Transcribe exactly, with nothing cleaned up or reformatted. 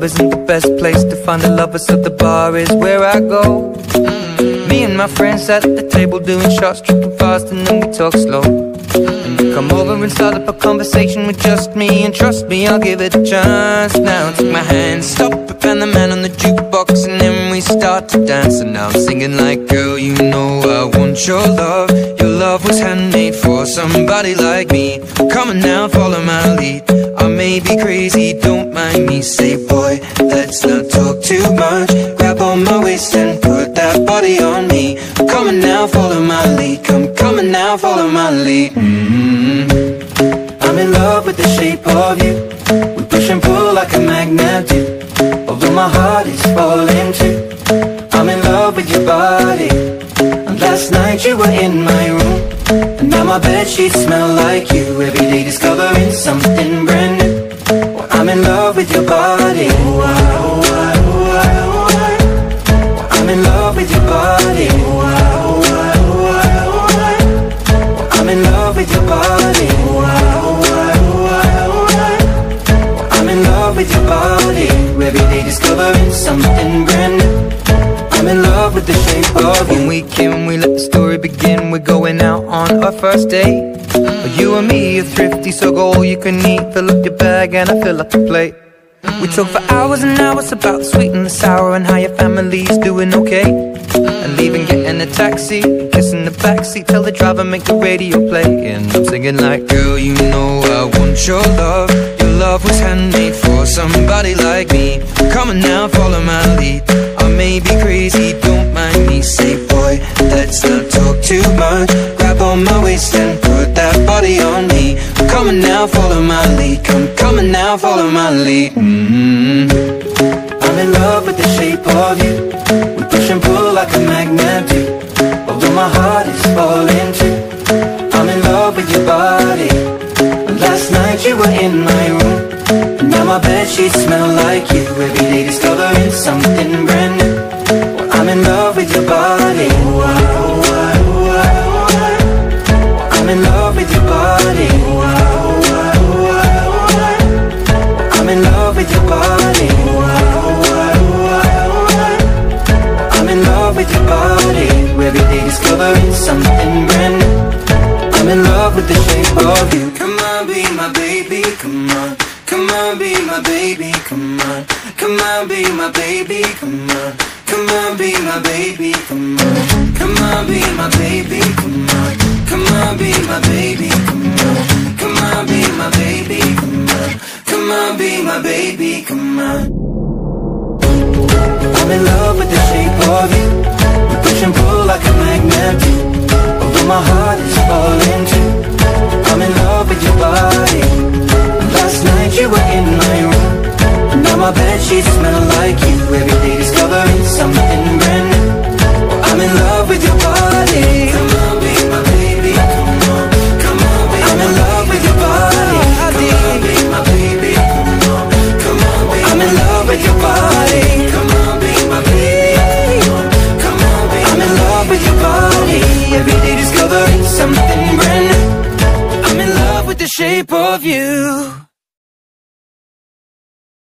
isn't the best place to find a lover, so the bar is where I go. Me and my friends sat at the table doing shots, tripping fast, and then we talk slow. And you come over and start up a conversation with just me, and trust me, I'll give it a chance. Now take my hand, stop it, and the man on the jukebox, and then we start to dance. And now I'm singing like, girl, you know I want your love. Your love was handmade for somebody like me. Come on now, follow my lead. I may be crazy, don't mind me. Say, boy, let's not talk too much. Grab on my waist and put that body on me. Come on now, follow my lead. Come, come on now, follow my lead. Mm-hmm. I'm in love with the shape of you. We push and pull like a magnet do. Although my heart is falling too. I'm in love with your body. And last night you were in my room, and now my bedsheets smell like you. Every day discovering something brand new. Well, I'm in love with your body. Oh, I, oh, I, oh, I, oh, I. Well, I'm in love with your body. Oh, I, oh, I, oh, I, oh, I. Well, I'm in love with your body. Oh, I, oh, I, oh, I, oh, I. Well, I'm in love with your body. Every day discovering something brand new. I'm in love with the shape of you. When we came, we let the story begin. We're going out on our first date. But you and me are thrifty, so go all you can eat. Fill up your bag and I fill up the plate. We talk for hours and hours about the sweet and the sour, and how your family's doing okay. And leaving, getting a taxi, kissing the backseat, tell the driver make the radio play. And I'm singing like, girl, you know I want your love. Your love was handmade for somebody like me. Come on now, follow my lead. I may be crazy, don't mind me. Say, boy, let's not talk too much. Grab on my waist and put that body on me. Come on now, follow my lead. Come, come on now, follow my lead. Mm-hmm. I'm in love with the shape of you. We push and pull like a magnet do. Although my heart is falling too. I'm in love with your body. Last night you were in my room, and now my bedsheets smell like you. Every day discovering something brand new. Well, I'm in love with your body. Oh, I, oh, I, oh, I, oh, I. Well, I'm in love with your body. Oh, I, oh, I, oh, I, oh, I. Well, I'm in love with your body. Oh, I, oh, I, oh, I, oh, I. Well, I'm in love with your body. Every day discovering something brand new. I'm in love with the shape of you. Come on, be my baby, come on. Come on, be my baby, come on. Come on, be my baby, come on. Come on, be my baby, come on. Come on, be my baby, come on. Come on, be my baby, come on. Come on, be my baby, come on. Come on, be my baby, come on. I'm in love with the shape of you. We push and pull like a magnet do. Although my heart is falling too. I'm in love with your body. Last night you were in my room, and now my bedsheets smell like you. Every day discovering something brand new. Well, I'm in love with your body. Come on, be my baby, come on. Come on, be I'm in love with your body. Come on, be my baby, come on. Come on, be I'm in love with your body. Come on, be my baby, come on. Come on, be I'm in love with your body. Every day discovering something brand new. I'm in love with the shape of you.